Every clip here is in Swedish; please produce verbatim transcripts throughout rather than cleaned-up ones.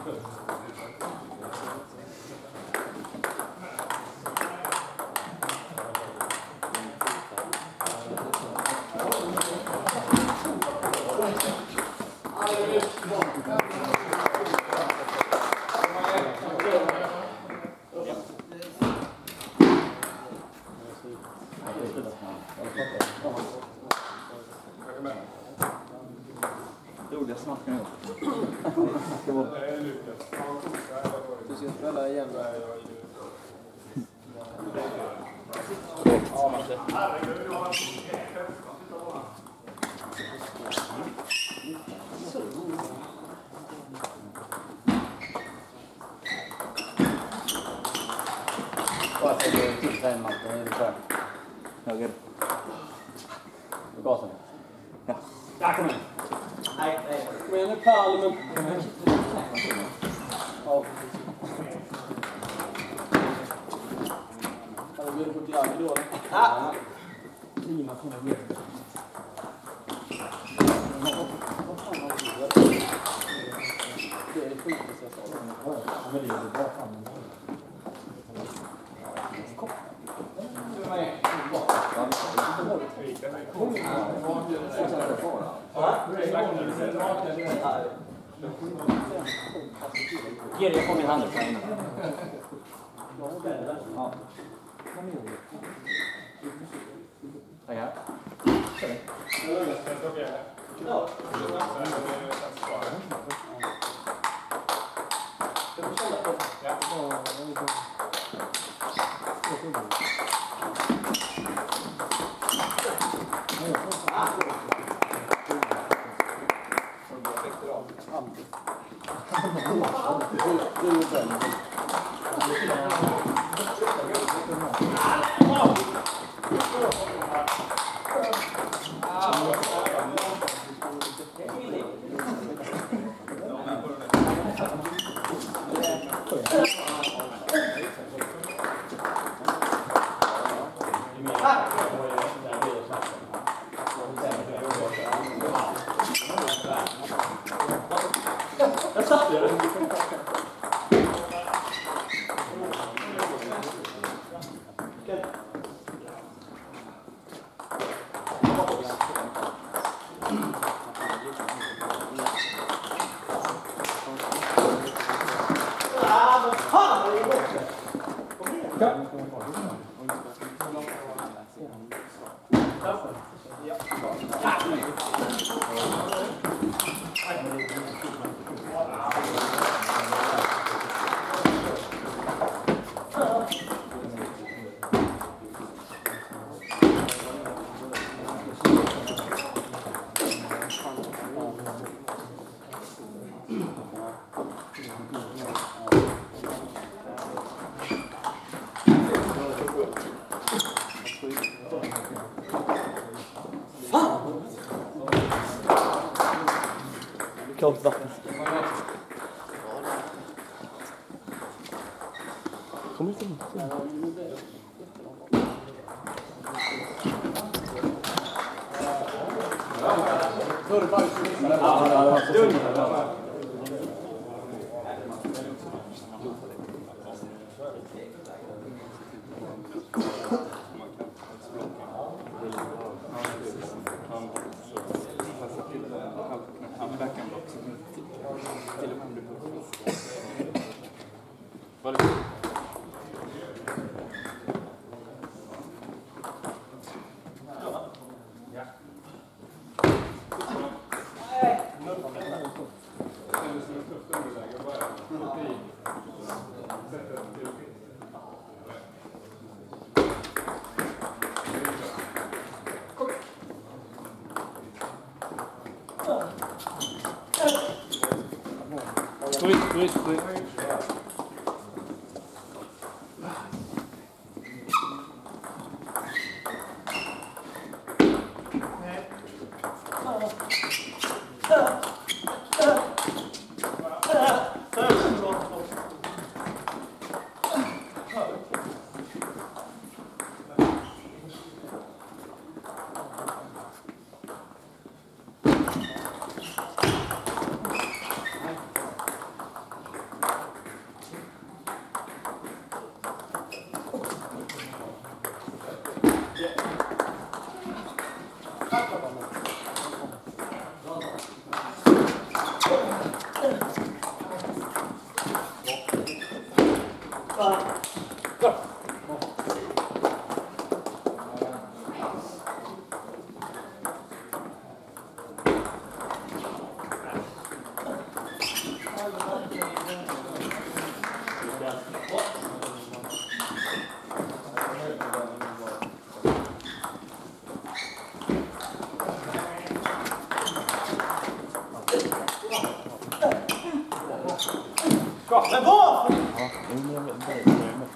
Jag snackar nu. Det är Lukas. Du ska spela igen då. Ja, Matte. Bara så det tittar en Matte. Det är klar. Höger. Gasen. Ja. Där kommer den. Nej, nej. Kom igen nu, Palmen. Ja. Har du blivit på glad då? Ja. Lima kommer bli. Det är sjukt att jag sa det. Ja, men det är ju bra fram. Kom. Du är med. Gerell, jag får min hand upp här inne. Ja. Tackar. Ja. Kallt vatten. Kommer inte in. Sweet, sweet, sweet. Men vad? Ja, men jag vet inte.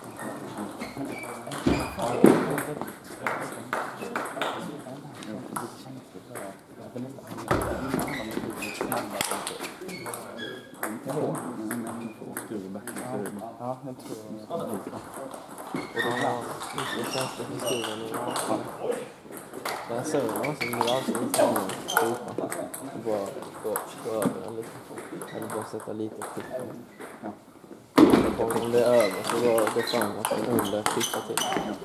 Ja, jag tror jag. Och de har inte svenska historien i alla. Jag såg dem också, men det var alltid inte någon skopa. Bara gå över den lite. Eller bara sätta lite titt på den. Och om det är över så var det framåt och under skicka till.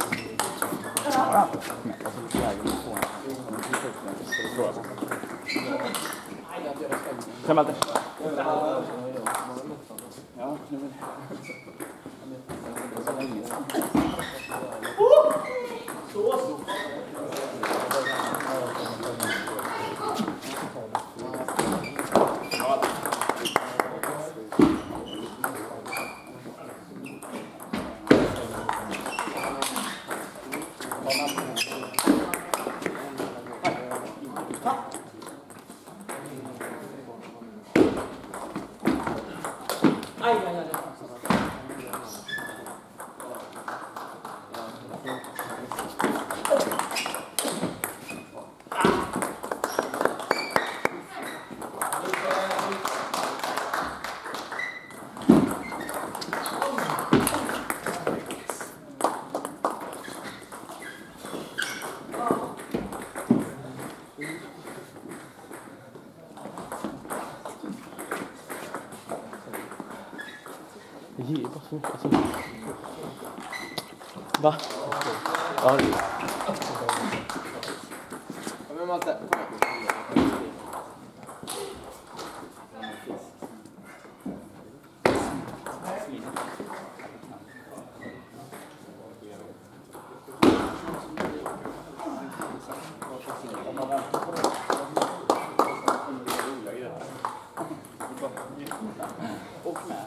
Kan man inte? Ja, nu vill Så, så. Aj, aj, aj. Det ger bara så mycket. Va? Ja, det Ja, men Malte, kom igen. Och med.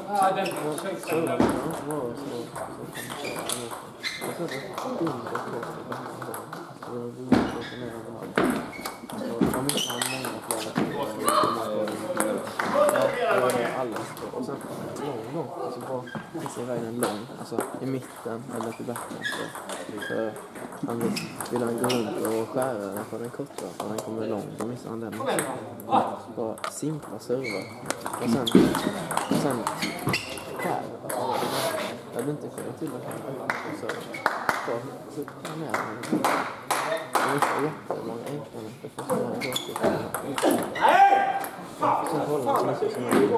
Ja, den servern kan inte vara så så kan man köra emot den. Jag tror att det är under Kosta så det är väldigt ner överallt. Så de måste ha många fler ja, det är alldeles bra. Och sen lång lång, alltså bara vissa vägen lång, alltså i mitten eller till backen. Så han vill, vill han gå runt och skära den för den korta, för den kommer lång, då missar han den. Bara simpla server. Och sen, och sen här, alltså jag vill inte köra till det här. Så, så, så kan jag med den. Det är inte jättemånga enkla, det får jag en gått. Sen håller han så mycket som jag vill.